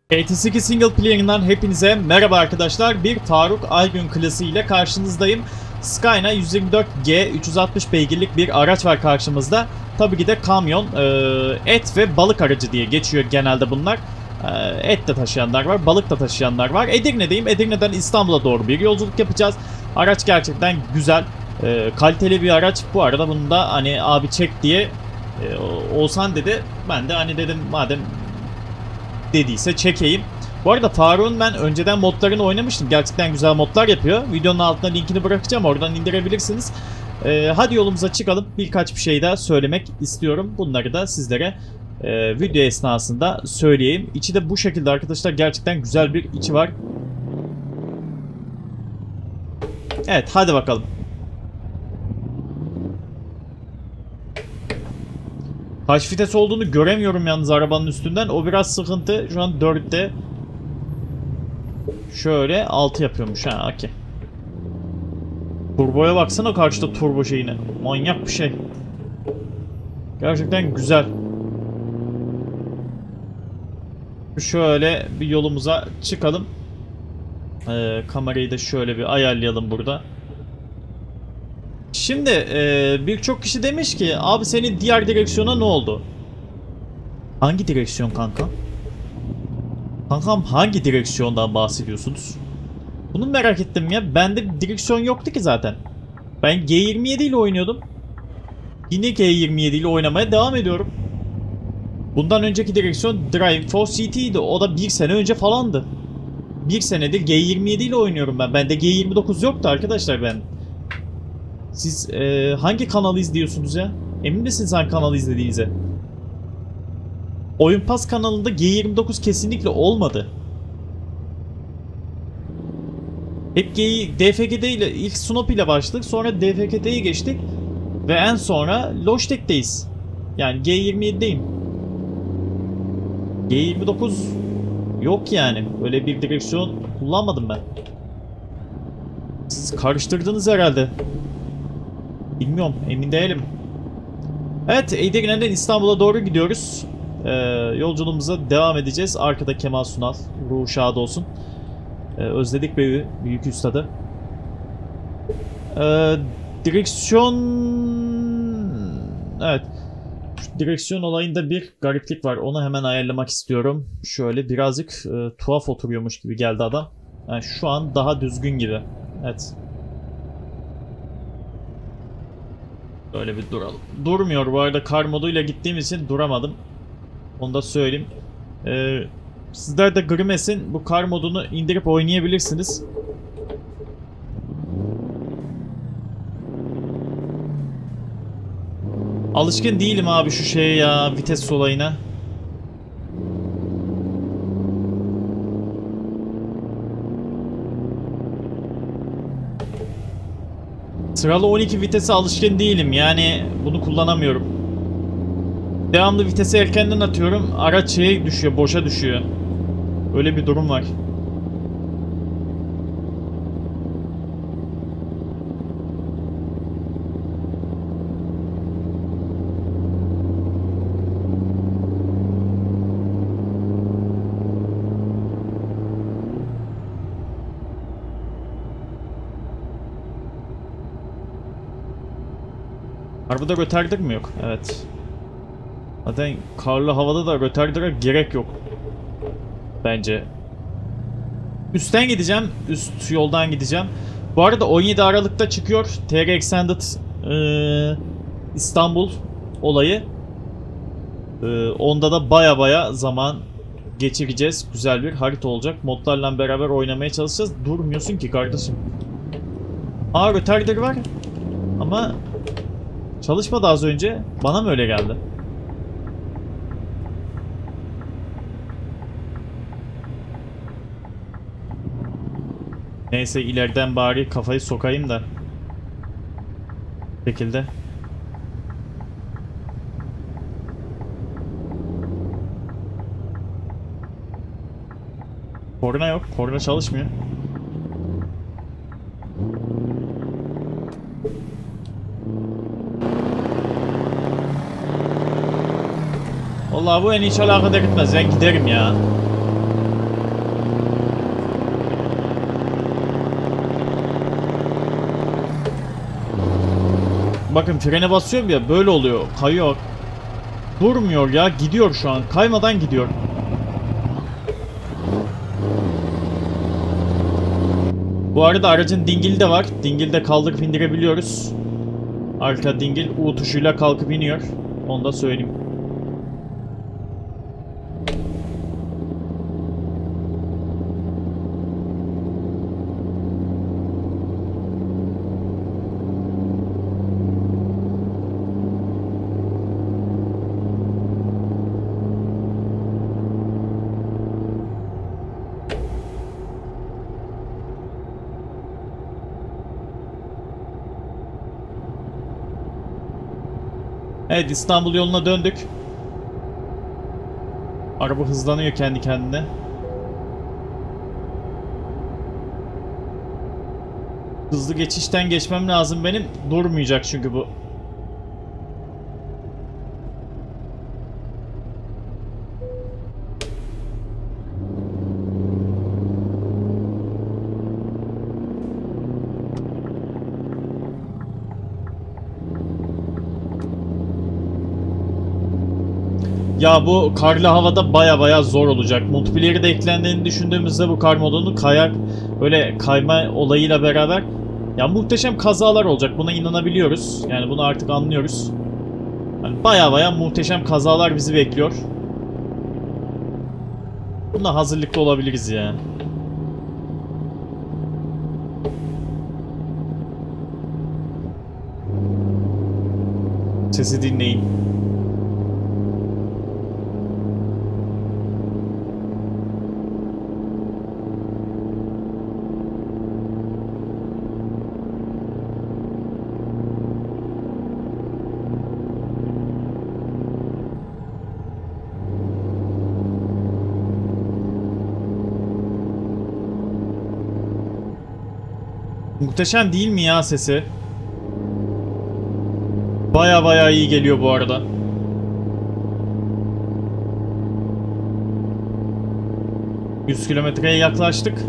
AT2 Single Player'ından hepinize merhaba arkadaşlar. Bir Faruk Aygün klası ile karşınızdayım. Skyna 124G 360 beygirlik bir araç var karşımızda. Tabii ki de kamyon, et ve balık aracı diye geçiyor genelde bunlar. Et de taşıyanlar var, balık da taşıyanlar var. Edirne'deyim. Edirne'den İstanbul'a doğru bir yolculuk yapacağız. Araç gerçekten güzel, kaliteli bir araç. Bu arada bunu da hani abi çek diye Oğuzhan dedi. Ben de hani dedim madem dediyse çekeyim. Bu arada Faruk'un ben önceden modlarını oynamıştım. Gerçekten güzel modlar yapıyor. Videonun altına linkini bırakacağım. Oradan indirebilirsiniz. Hadi yolumuza çıkalım. Birkaç bir şey daha söylemek istiyorum. Bunları da sizlere video esnasında söyleyeyim. İçi de bu şekilde arkadaşlar. Gerçekten güzel bir içi var. Evet, hadi bakalım. Kaç vites olduğunu göremiyorum yalnız arabanın üstünden. O biraz sıkıntı. Şu an 4'te. Şöyle 6 yapıyormuş. Ha, okey. Turboya baksana karşıda turbo şeyine. Manyak bir şey. Gerçekten güzel. Şöyle bir yolumuza çıkalım. Kamerayı da şöyle bir ayarlayalım burada. Şimdi birçok kişi demiş ki abi senin diğer direksiyona ne oldu? Hangi direksiyon kanka? Kankam hangi direksiyondan bahsediyorsunuz? Bunu merak ettim ya. Bende bir direksiyon yoktu ki zaten. Ben G27 ile oynuyordum. Yine G27 ile oynamaya devam ediyorum. Bundan önceki direksiyon Drive for CT'ydi. O da bir sene önce falandı. Bir senedir G27 ile oynuyorum ben. Bende G29 yoktu arkadaşlar ben. Siz hangi kanalı izliyorsunuz ya? Emin misiniz hangi kanalı izlediğinize? Oyun Pass kanalında G29 kesinlikle olmadı. Hep DFGD ile ilk Snop ile başladık. Sonra DFGD'ye geçtik. Ve en sonra Logitech'teyiz. Yani G27'deyim. G29 yok yani. Öyle bir direksiyon kullanmadım ben. Siz karıştırdınız herhalde. Bilmiyorum. Emin değilim. Evet. Edirne'den İstanbul'a doğru gidiyoruz. Yolculuğumuza devam edeceğiz. Arkada Kemal Sunal. Ruhu şad olsun. Özledik be büyük üstadı. Direksiyon... Evet. Şu direksiyon olayında bir gariplik var. Onu hemen ayarlamak istiyorum. Şöyle birazcık tuhaf oturuyormuş gibi geldi adam. Yani şu an daha düzgün gibi. Evet. Böyle bir duralım. Durmuyor bu arada. Kar moduyla gittiğim için duramadım. Onu da söyleyeyim. Sizler de Grimes'in bu kar modunu indirip oynayabilirsiniz. Alışkın değilim abi şu şeye ya, vites olayına. Sıralı 12 vitese alışkın değilim yani bunu kullanamıyorum. Devamlı vitesi erkenden atıyorum, araç şeye düşüyor, boşa düşüyor. Öyle bir durum var. Arabada rötardır mı yok? Evet. Zaten karlı havada da rötardıra gerek yok. Bence. Üstten gideceğim. Üst yoldan gideceğim. Bu arada 17 Aralık'ta çıkıyor TR Extended İstanbul olayı. Onda da baya zaman geçireceğiz. Güzel bir harita olacak. Modlarla beraber oynamaya çalışacağız. Durmuyorsun ki kardeşim. Aa, rötardır var. Ama çalışmadı az önce. Bana mı öyle geldi? Neyse ileriden bari kafayı sokayım da. Bu şekilde. Korna yok. Korna çalışmıyor. Vallahi bu en hiç alakadar etmez. Ben giderim ya. Bakın frene basıyorum ya, böyle oluyor. Kayıyor. Durmuyor ya, gidiyor şu an. Kaymadan gidiyor. Bu arada aracın dingili de var. Dingili de kaldırıp indirebiliyoruz. Arka dingil U tuşuyla kalkıp iniyor. Onu da söyleyeyim. Evet, İstanbul yoluna döndük. Araba hızlanıyor kendi kendine. Hızlı geçişten geçmem lazım benim. Durmayacak çünkü bu. Ya bu karlı havada baya zor olacak. Multiplayer'e de eklendiğini düşündüğümüzde bu kar modunun böyle kayma olayıyla beraber ya muhteşem kazalar olacak. Buna inanabiliyoruz. Yani bunu artık anlıyoruz. Yani baya muhteşem kazalar bizi bekliyor. Buna hazırlıklı olabiliriz ya. Sesi dinleyin. Muhteşem değil mi ya sesi? Baya iyi geliyor bu arada. ...100 kilometreye yaklaştık.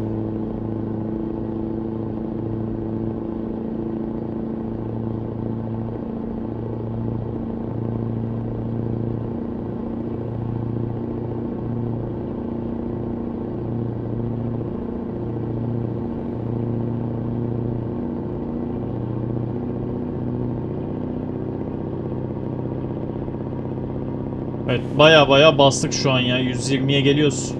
Evet, baya bastık şu an ya. 120'ye geliyoruz.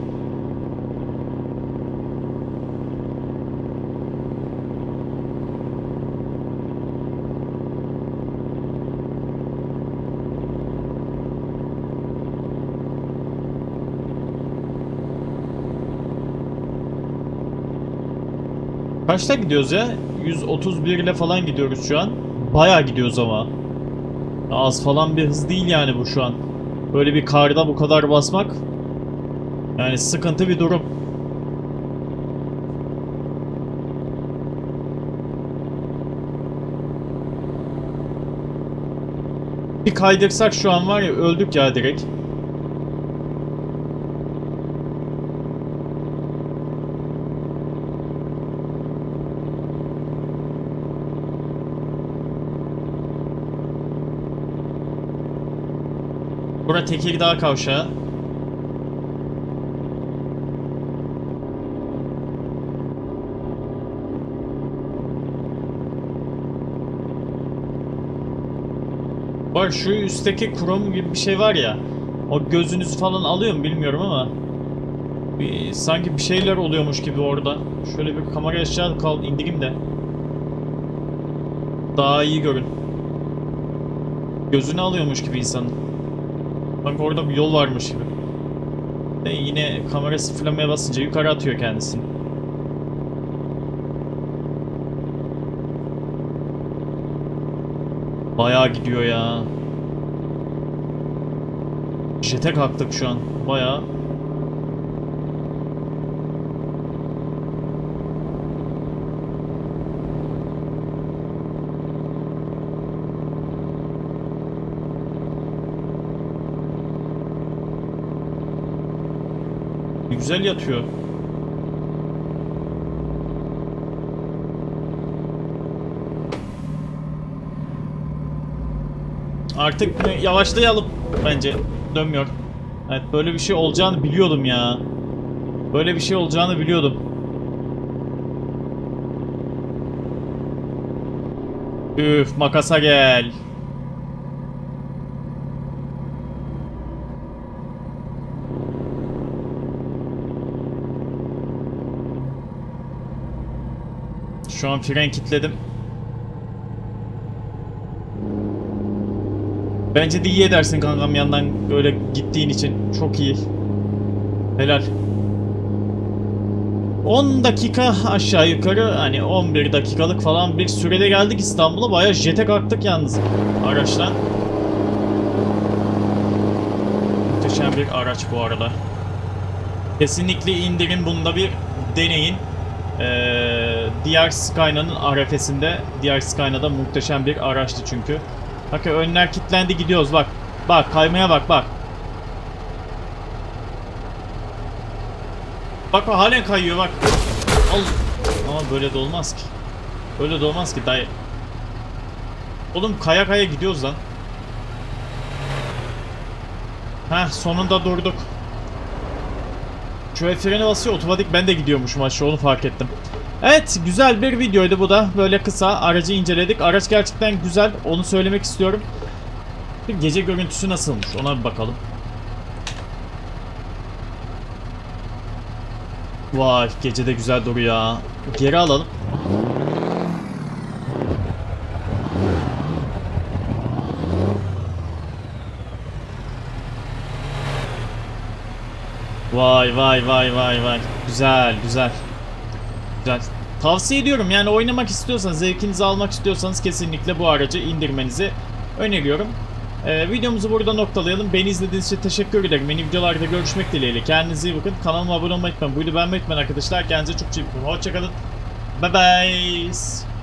Kaçta gidiyoruz ya? 131 ile falan gidiyoruz şu an. Baya gidiyoruz ama. Az falan bir hız değil yani bu şu an. Böyle bir karda bu kadar basmak yani sıkıntı bir durum. Bir kaydırsak şu an var ya, öldük ya direkt. Bura Tekirdağ kavşağı. Bak şu üstteki krom gibi bir şey var ya. O gözünüzü falan alıyor mu bilmiyorum ama sanki bir şeyler oluyormuş gibi orada. Şöyle bir kamera aşağı indireyim de daha iyi görün. Gözünü alıyormuş gibi insanın. Bak orada bir yol varmış gibi. Yine kamera sıfırlamaya basınca yukarı atıyor kendisini. Bayağı gidiyor ya. Jet'e kalktık şu an. Bayağı. Güzel yatıyor. Artık yavaşlayalım bence. Dönmüyor. Evet, böyle bir şey olacağını biliyordum ya. Böyle bir şey olacağını biliyordum. Üf, makasa gel. Şu an fren kilitledim. Bence de iyi edersin kankam, yandan böyle gittiğin için. Çok iyi. Helal. 10 dakika aşağı yukarı, hani 11 dakikalık falan bir sürede geldik İstanbul'a. Bayağı jete kalktık yalnız araçtan. Muhteşem bir araç bu arada. Kesinlikle indirin, bunda bir deneyin. Diğer Skyna'nın arefesinde. Diğer Skyna'da muhteşem bir araçtı çünkü. Bak önler kilitlendi, gidiyoruz bak. Bak kaymaya bak bak. Bak halen kayıyor bak. Al. Ama böyle de olmaz ki. Böyle de olmaz ki dayı. Oğlum kaya kaya gidiyoruz lan. Heh, sonunda durduk. Şu freni basıyor otomatik, ben de gidiyormuşum aşağı, onu fark ettim. Evet, güzel bir videoydu bu da. Böyle kısa aracı inceledik. Araç gerçekten güzel, onu söylemek istiyorum. Bir gece görüntüsü nasılmış ona bir bakalım. Vay, gece de güzel duruyor ya. Geri alalım. Vay vay vay vay vay. Güzel güzel. Güzel. Tavsiye ediyorum, yani oynamak istiyorsanız, zevkinizi almak istiyorsanız kesinlikle bu aracı indirmenizi öneriyorum. Videomuzu burada noktalayalım. Beni izlediğiniz için teşekkür ederim. Yeni videolarda görüşmek dileğiyle. Kendinize iyi bakın. Kanalıma abone olmayı unutmayın. Buydu beğenmeyi unutmayın arkadaşlar. Kendinize çok iyi bakın. Hoşçakalın. Bye bye.